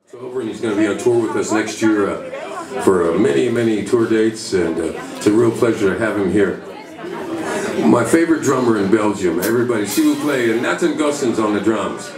It's over, and he's going to be on tour with us next year for many tour dates, and it's a real pleasure to have him here. My favorite drummer in Belgium, everybody, s'il vous plaît, and Nathan Goessens on the drums.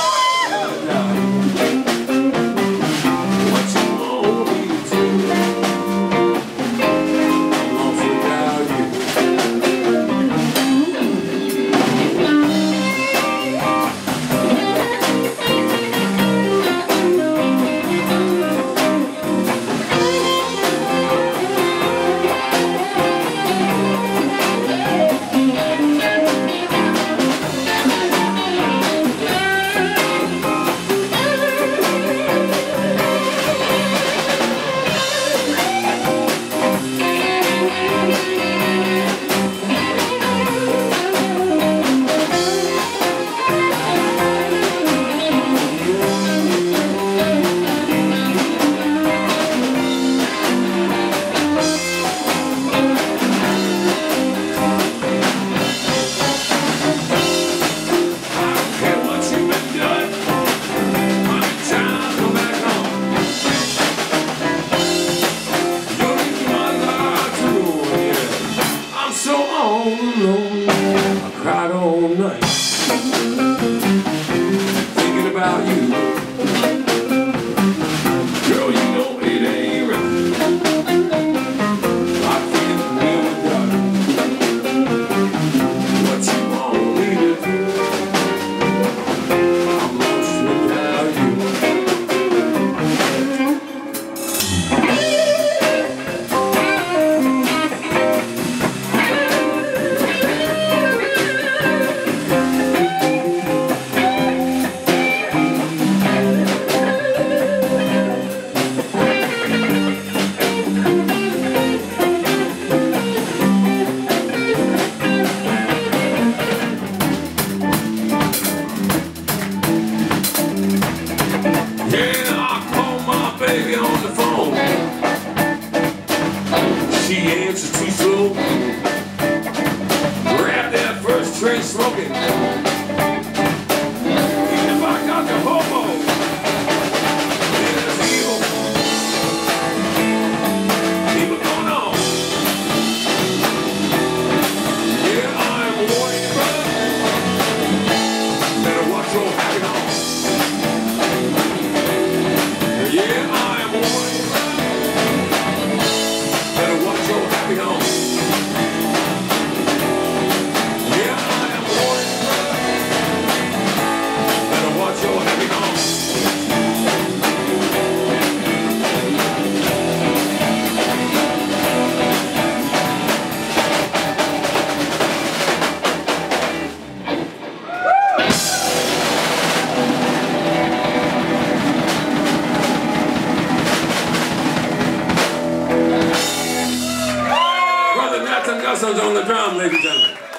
I cried all night thinking about you. Girl, you know it ain't right. I can't live without what you want me to do. I'm lost without you. Baby on the phone, she answers too slow. Grab that first train smoking. Even if I got the hobo, there's evil. People going on. Yeah, I'm a warning, brother. Better watch your happy home. Yeah, Goessens on the drum, ladies and gentlemen.